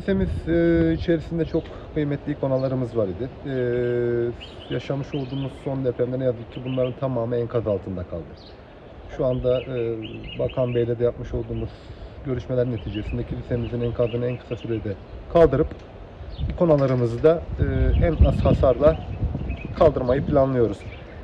Lisemiz içerisinde çok kıymetli ikonalarımız var idi. Yaşamış olduğumuz son depremde ne yazık ki bunların tamamı enkaz altında kaldı. Şu anda Bakan Bey'le de yapmış olduğumuz görüşmeler neticesinde kilisemizin enkazını en kısa sürede kaldırıp ikonalarımızı da en az hasarla kaldırmayı planlıyoruz.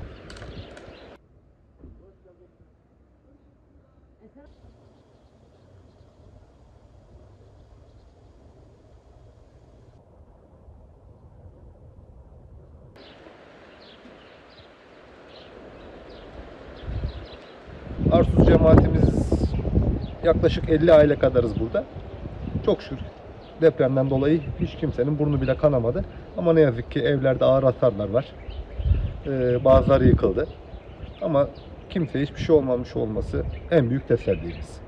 Arsuz cemaatimiz yaklaşık 50 aile kadarız burada. Çok şükür depremden dolayı hiç kimsenin burnu bile kanamadı. Ama ne yazık ki evlerde ağır hasarlar var. Bazıları yıkıldı. Ama kimseye hiçbir şey olmamış olması en büyük tesellimiz.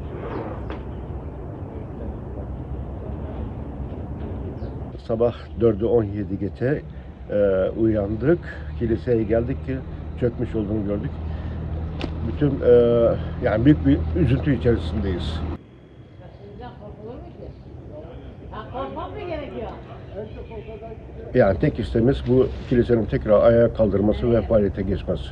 Sabah 4'ü 17 geçe uyandık. Kiliseye geldik ki çökmüş olduğunu gördük. Bütün yani büyük bir üzüntü içerisindeyiz. Yani tek isteğimiz bu kilisenin tekrar ayağa kaldırması ve faaliyete geçmesi.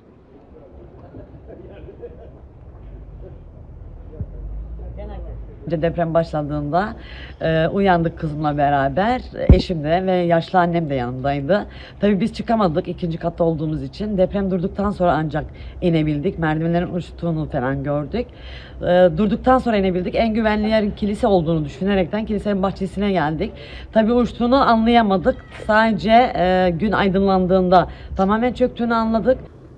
Deprem başladığında uyandık kızımla beraber. Eşim de ve yaşlı annem de yanındaydı. Tabii biz çıkamadık ikinci katta olduğumuz için. Deprem durduktan sonra ancak inebildik. Merdivenlerin uçtuğunu falan gördük. Durduktan sonra inebildik. En güvenli yerin kilise olduğunu düşünerekten kilisenin bahçesine geldik. Tabii uçtuğunu anlayamadık. Sadece gün aydınlandığında tamamen çöktüğünü anladık.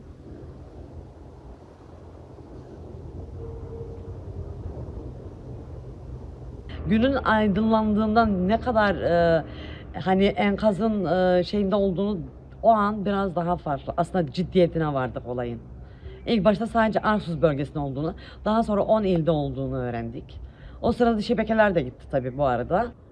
Günün aydınlandığından ne kadar hani enkazın şeyinde olduğunu o an biraz daha farklı. Aslında ciddiyetine vardık olayın. İlk başta sadece Arsuz bölgesinde olduğunu, daha sonra 10 ilde olduğunu öğrendik. O sırada şebekeler de gitti tabii bu arada.